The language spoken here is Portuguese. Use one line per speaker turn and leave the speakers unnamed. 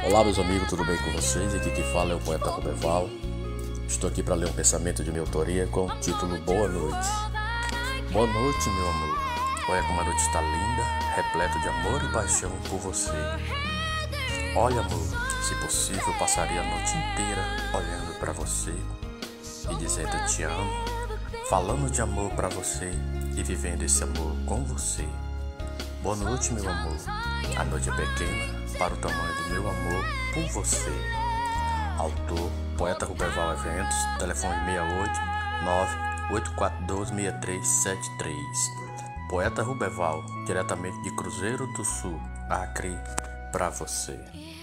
Olá meus amigos, tudo bem com vocês? Aqui quem fala é o poeta Rubeval. Estou aqui para ler um pensamento de minha autoria com o título Boa Noite. Boa noite, meu amor. Olha como a noite está linda, repleto de amor e paixão por você. Olha, amor, se possível eu passaria a noite inteira olhando para você e dizendo eu te amo, falando de amor para você e vivendo esse amor com você. Boa noite, meu amor. A noite é pequena para o tamanho do meu amor por você. Autor, Poeta Rubeval Eventos, telefone 68-98412-6373. Poeta Rubeval, diretamente de Cruzeiro do Sul, Acre, pra você.